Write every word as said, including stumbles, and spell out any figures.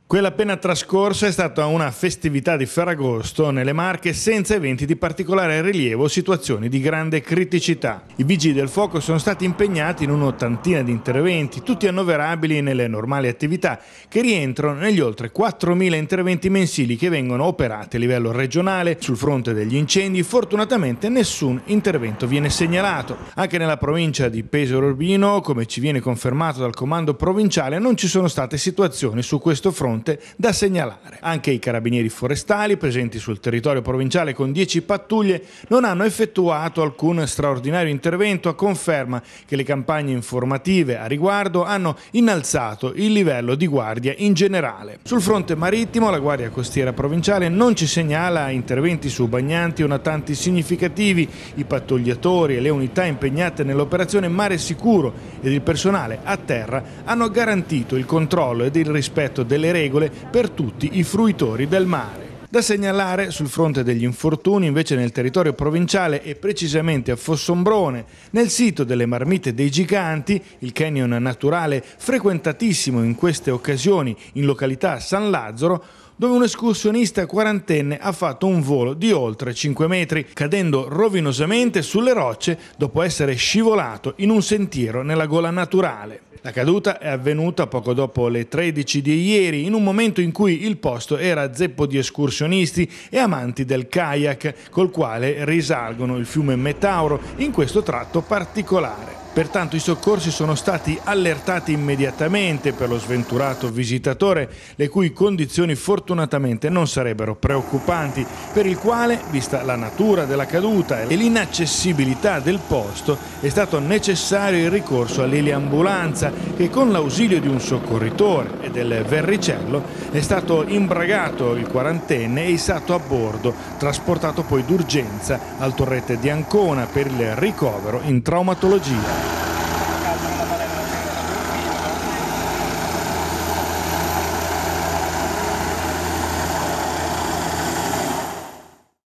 Quella appena trascorsa è stata una festività di Ferragosto nelle Marche senza eventi di particolare rilievo o situazioni di grande criticità. I vigili del fuoco sono stati impegnati in un'ottantina di interventi, tutti annoverabili nelle normali attività, che rientrano negli oltre quattromila interventi mensili che vengono operati a livello regionale. Sul fronte degli incendi, fortunatamente nessun intervento viene segnalato. Anche nella provincia di Pesaro Urbino, come ci viene confermato dal comando provinciale, non ci sono state situazioni su questo fronte da segnalare. Anche i carabinieri forestali presenti sul territorio provinciale con dieci pattuglie non hanno effettuato alcun straordinario intervento, a conferma che le campagne informative a riguardo hanno innalzato il livello di guardia in generale. Sul fronte marittimo la Guardia Costiera Provinciale non ci segnala interventi su bagnanti o natanti significativi. I pattugliatori e le unità impegnate nell'operazione Mare Sicuro ed il personale a terra hanno garantito il controllo ed il rispetto delle regole per tutti i fruitori del mare. Da segnalare sul fronte degli infortuni invece nel territorio provinciale e precisamente a Fossombrone, nel sito delle Marmite dei Giganti, il canyon naturale frequentatissimo in queste occasioni in località San Lazzaro, dove un escursionista quarantenne ha fatto un volo di oltre cinque metri, cadendo rovinosamente sulle rocce dopo essere scivolato in un sentiero nella gola naturale. La caduta è avvenuta poco dopo le tredici di ieri, in un momento in cui il posto era zeppo di escursionisti e amanti del kayak, col quale risalgono il fiume Metauro in questo tratto particolare. Pertanto i soccorsi sono stati allertati immediatamente per lo sventurato visitatore, le cui condizioni fortunatamente non sarebbero preoccupanti, per il quale, vista la natura della caduta e l'inaccessibilità del posto, è stato necessario il ricorso all'eliambulanza che, con l'ausilio di un soccorritore e del verricello, è stato imbragato il quarantenne e issato a bordo, trasportato poi d'urgenza al Torrette di Ancona per il ricovero in traumatologia.